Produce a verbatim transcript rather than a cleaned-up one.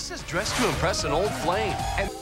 is dressed to impress an old flame. And